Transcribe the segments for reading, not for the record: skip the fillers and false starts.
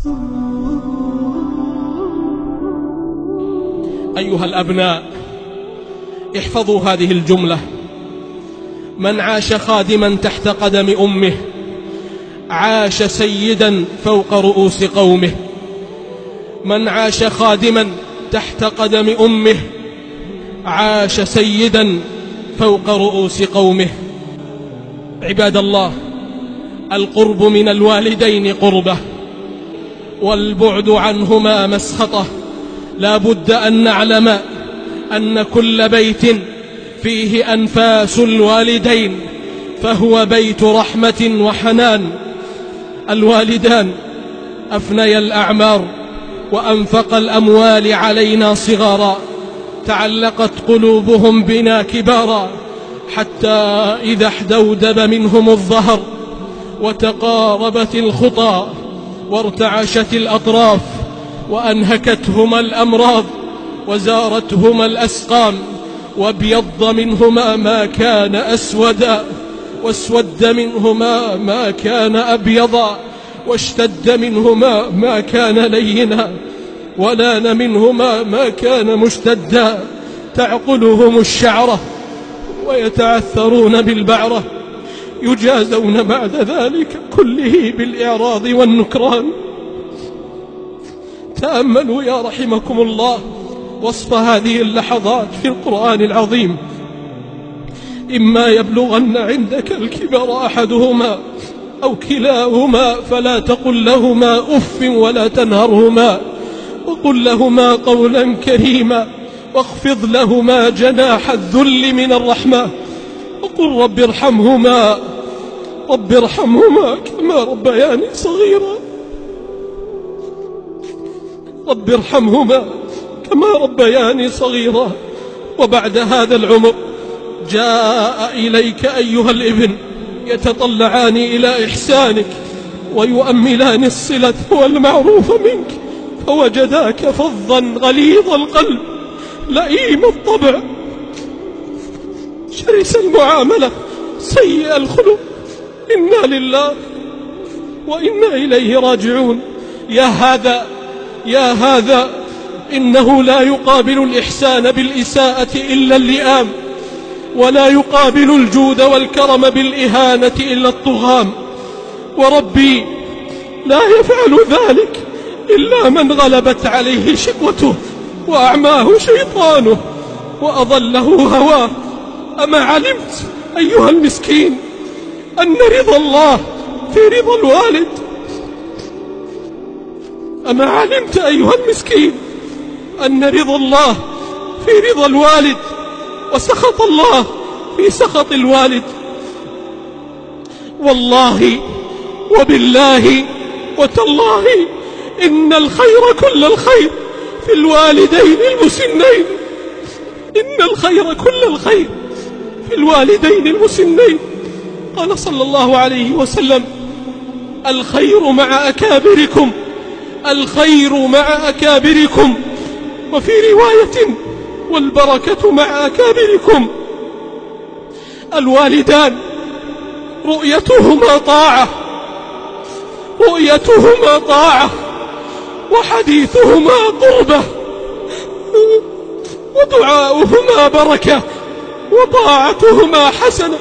أيها الأبناء، احفظوا هذه الجملة: من عاش خادما تحت قدم أمه عاش سيدا فوق رؤوس قومه. من عاش خادما تحت قدم أمه عاش سيدا فوق رؤوس قومه. عباد الله، القرب من الوالدين قربة، والبعد عنهما مسخطة. لا بد أن نعلم أن كل بيت فيه أنفاس الوالدين فهو بيت رحمة وحنان. الوالدان أفنيا الأعمار وأنفق الأموال علينا صغارا، تعلقت قلوبهم بنا كبارا، حتى إذا احدودب منهم الظهر وتقاربت الخطى وارتعشت الأطراف وأنهكتهما الأمراض وزارتهما الأسقام، وابيض منهما ما كان أسودا واسود منهما ما كان أبيضا، واشتد منهما ما كان لينا ولان منهما ما كان مشتدا، تعقلهم الشعرة ويتعثرون بالبعرة، يجازون بعد ذلك كله بالإعراض والنكران. تأملوا يا رحمكم الله وصف هذه اللحظات في القرآن العظيم: إما يبلغن عندك الكبر أحدهما أو كلاهما فلا تقل لهما أف ولا تنهرهما، وقل لهما قولا كريما، واخفض لهما جناح الذل من الرحمة، وقل رب ارحمهما كما ربياني صغيرا. رب ارحمهما كما ربياني صغيرا. وبعد هذا العمر جاء إليك أيها الابن يتطلعان إلى إحسانك ويؤملان الصلة والمعروف منك، فوجداك فظا غليظ القلب لئيم الطبع شرس المعاملة سيء الخلق. إنا لله وإنا إليه راجعون. يا هذا إنه لا يقابل الإحسان بالإساءة إلا اللئام، ولا يقابل الجود والكرم بالإهانة إلا الطغام، وربي لا يفعل ذلك إلا من غلبت عليه شقوته وأعماه شيطانه وأضله هواه. أما علمت أيها المسكين أن رضا الله في رضا الوالد؟ أما علمت أيها المسكين أن رضا الله في رضا الوالد وسخط الله في سخط الوالد؟ والله وبالله وتالله إن الخير كل الخير في الوالدين المسنين. إن الخير كل الخير في الوالدين المسنين. قال صلى الله عليه وسلم: الخير مع أكابركم، الخير مع أكابركم. وفي رواية: والبركة مع أكابركم. الوالدان رؤيتهما طاعة وحديثهما قربة ودعاؤهما بركة وطاعتهما حسنة.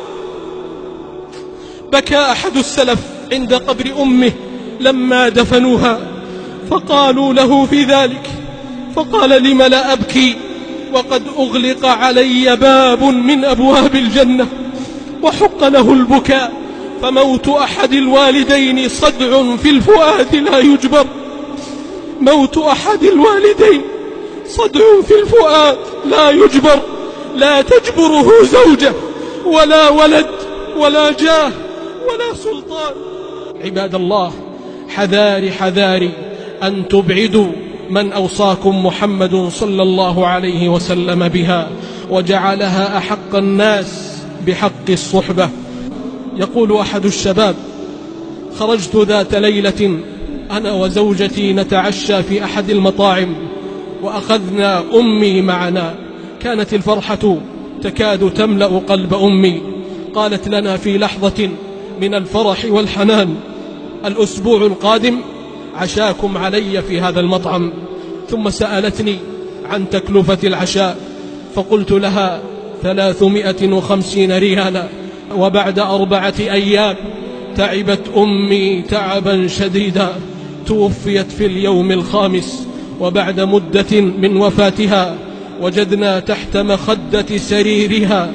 بكى أحد السلف عند قبر أمه لما دفنوها، فقالوا له في ذلك، فقال: لم لا أبكي وقد أغلق علي باب من أبواب الجنة وحق له البكاء، فموت أحد الوالدين صدع في الفؤاد لا يجبر. موت أحد الوالدين صدع في الفؤاد لا يجبر، لا تجبره زوجة ولا ولد ولا جاه ولا سلطان. عباد الله، حذاري أن تبعدوا من أوصاكم محمد صلى الله عليه وسلم بها وجعلها أحق الناس بحق الصحبة. يقول أحد الشباب: خرجت ذات ليلة أنا وزوجتي نتعشى في أحد المطاعم، وأخذنا أمي معنا. كانت الفرحة تكاد تملأ قلب أمي. قالت لنا في لحظة من الفرح والحنان: الأسبوع القادم عشاكم علي في هذا المطعم. ثم سألتني عن تكلفة العشاء، فقلت لها 350 ريالا. وبعد 4 أيام تعبت أمي تعبا شديدا، توفيت في اليوم 5. وبعد مدة من وفاتها وجدنا تحت مخدة سريرها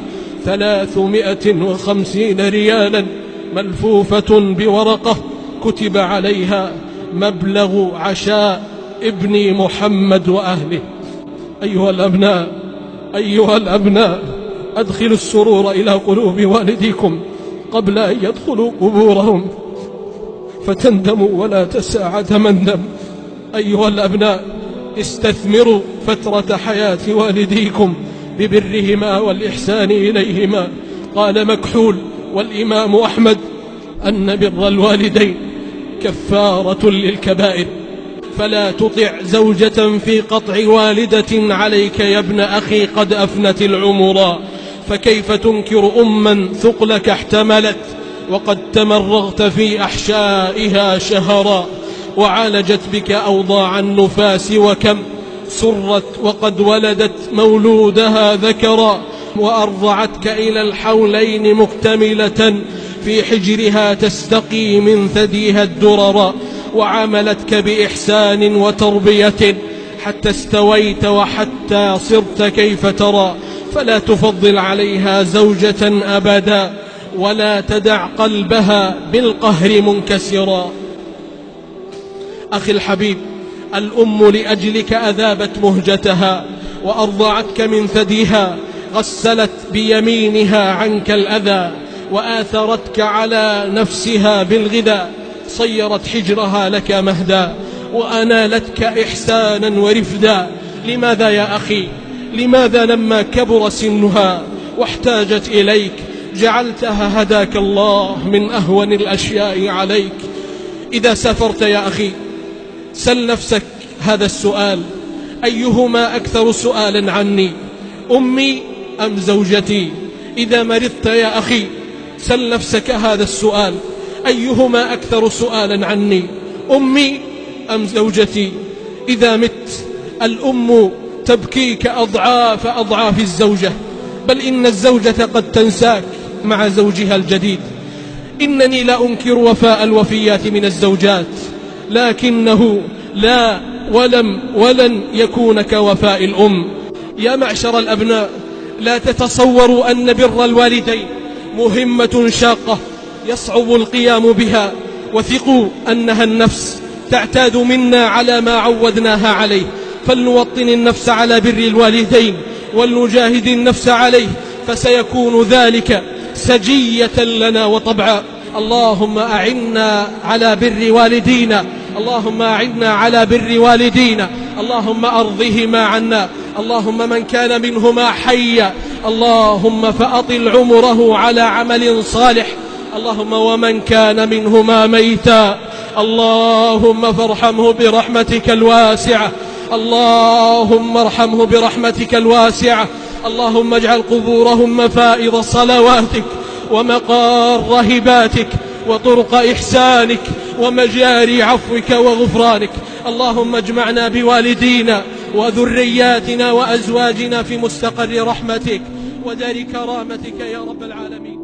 350 ريالا ملفوفة بورقة كتب عليها مبلغ عشاء ابني محمد وأهله. أيها الأبناء أدخلوا السرور إلى قلوب والديكم قبل أن يدخلوا قبورهم فتندموا ولا تساعد مندم. أيها الأبناء استثمروا فترة حياة والديكم ببرهما والإحسان إليهما. قال مكحول والإمام أحمد أن بر الوالدين كفارة للكبائر. فلا تطع زوجة في قطع والدة عليك يا ابن أخي قد أفنت العمر. فكيف تنكر أما ثقلك احتملت وقد تمرغت في أحشائها شهرا. وعالجت بك أوضاع النفاس وكم سرت وقد ولدت مولودها ذكرا. وأرضعتك إلى الحولين مكتملة في حجرها تستقي من ثديها الدررا. وعاملتك بإحسان وتربية حتى استويت وحتى صرت كيف ترى. فلا تفضل عليها زوجة أبدا ولا تدع قلبها بالقهر منكسرا. أخي الحبيب، الأم لأجلك أذابت مهجتها وأرضعتك من ثديها، غسلت بيمينها عنك الأذى وآثرتك على نفسها بالغذاء، صيرت حجرها لك مهدا وأنالتك إحسانا ورفدا. لماذا يا أخي، لماذا لما كبر سنها واحتاجت إليك جعلتها هداك الله من أهون الأشياء عليك؟ إذا سافرت يا أخي سل نفسك هذا السؤال: أيهما أكثر سؤالا عني، أمي أم زوجتي؟ إذا مرضت يا أخي سل نفسك هذا السؤال: أيهما أكثر سؤالا عني، أمي أم زوجتي؟ إذا مت الأم تبكيك أضعاف أضعاف الزوجة، بل إن الزوجة قد تنساك مع زوجها الجديد. إنني لا أنكر وفاء الوفيات من الزوجات، لكنه لا ولن يكون كوفاء الأم. يا معشر الأبناء، لا تتصوروا أن بر الوالدين مهمة شاقة يصعب القيام بها، وثقوا أنها النفس تعتاد منا على ما عودناها عليه. فلنوطن النفس على بر الوالدين ولنجاهد النفس عليه، فسيكون ذلك سجية لنا وطبعا. اللهم أعنا على بر والدينا، اللهم أعنا على بر والدينا، اللهم أرضهما عنا، اللهم من كان منهما حيا اللهم فأطل عمره على عمل صالح، اللهم ومن كان منهما ميتا اللهم فارحمه برحمتك الواسعة، اللهم ارحمه برحمتك الواسعة، اللهم اجعل قبورهم مفائض صلواتك ومقار هباتك وطرق إحسانك ومجاري عفوك وغفرانك. اللهم اجمعنا بوالدينا وذرياتنا وأزواجنا في مستقر رحمتك ودار كرامتك يا رب العالمين.